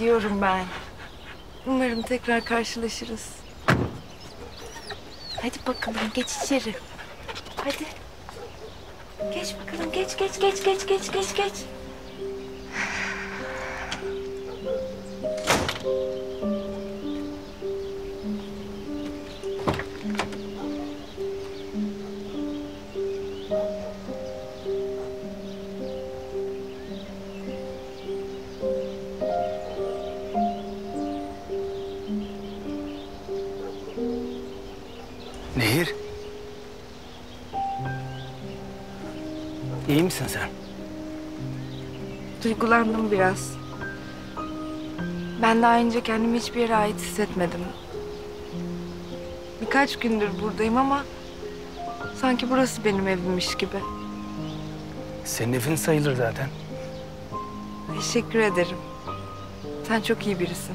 gidiyorum ben. Umarım tekrar karşılaşırız. Hadi bakalım geç içeri. Hadi. Geç bakalım geç. Nehir. İyi misin sen? Duygulandım biraz. Ben daha önce kendimi hiçbir yere ait hissetmedim. Birkaç gündür buradayım ama sanki burası benim evimmiş gibi. Senin evin sayılır zaten. Teşekkür ederim. Sen çok iyi birisin.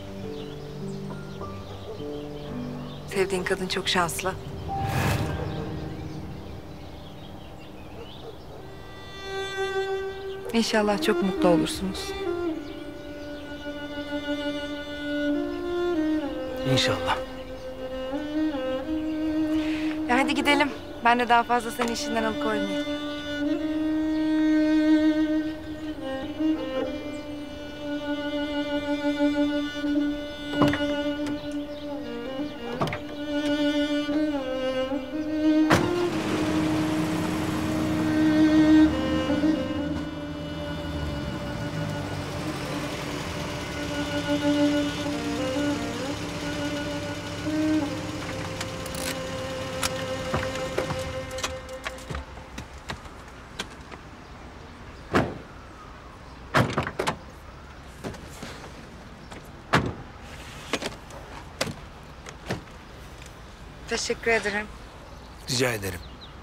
Sevdiğin kadın çok şanslı. İnşallah çok mutlu olursunuz. İnşallah. Hadi gidelim. Ben de daha fazla seni işinden alıkoymayayım. Teşekkür ederim. Rica ederim.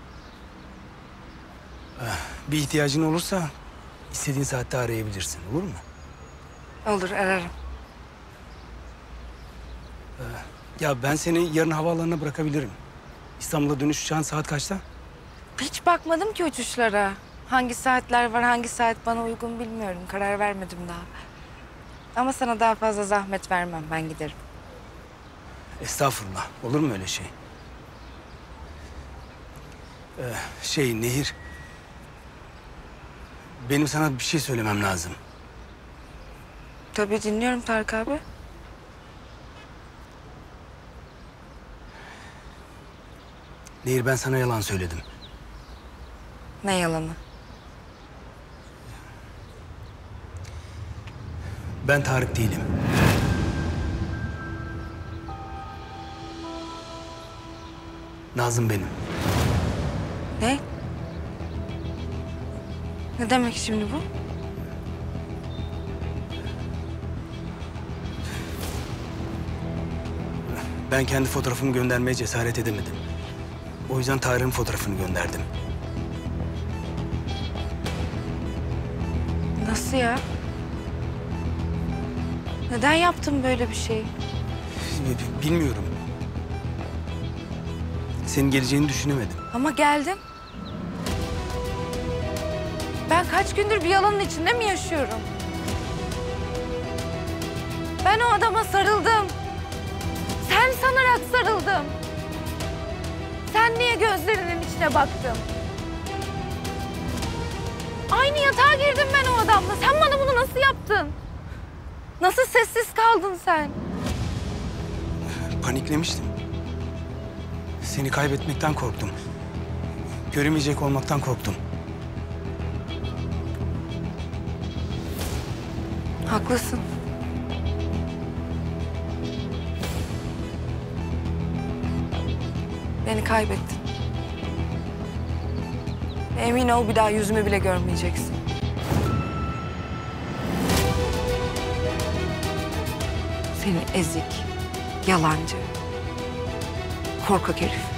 Bir ihtiyacın olursa istediğin saatte arayabilirsin. Olur mu? Olur, ararım. Ya ben seni yarın havaalanına bırakabilirim. İstanbul'a dönüş uçağın saat kaçta? Hiç bakmadım ki uçuşlara. Hangi saatler var, hangi saat bana uygun bilmiyorum. Karar vermedim daha. Ama sana daha fazla zahmet vermem, ben giderim. Estağfurullah. Olur mu öyle şey? Nehir. Benim sana bir şey söylemem lazım. Tabii dinliyorum Tarık abi. Nehir, ben sana yalan söyledim. Ne yalanı? Ben Tarık değilim. Nazım benim. Ne? Ne demek şimdi bu? Ben kendi fotoğrafımı göndermeye cesaret edemedim. O yüzden Tarık'ın fotoğrafını gönderdim. Nasıl ya? Neden yaptın böyle bir şey? Bilmiyorum. Senin geleceğini düşünemedim. Ama geldin. Ben kaç gündür bir yalanın içinde mi yaşıyorum? Ben o adama sarıldım. Sen sanarak sarıldım. Sen niye gözlerinin içine baktın? Aynı yatağa girdim ben o adamla. Sen bana bunu nasıl yaptın? Nasıl sessiz kaldın sen? Paniklemiştim. Seni kaybetmekten korktum. Göremeyecek olmaktan korktum. Haklısın. Beni kaybettin. Emin ol bir daha yüzümü bile görmeyeceksin. Seni ezik, yalancı, korkak herif.